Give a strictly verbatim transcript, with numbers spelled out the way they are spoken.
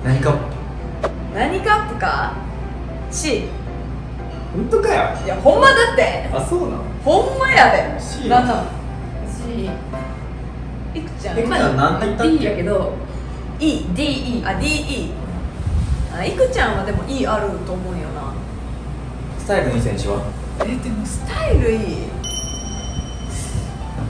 何カップ？ 何カップか C。 本当かよ。 いやほんまだって、 あ、そうなの？ ほんまやで。 C なんなん C。 いくちゃんいくちゃん何入ったっけ？ D やけど E。 ディーイー。 あ ディーイー。 あいくちゃんはでも E あると思うよな。 スタイルのいい選手は？ えでもスタイルいい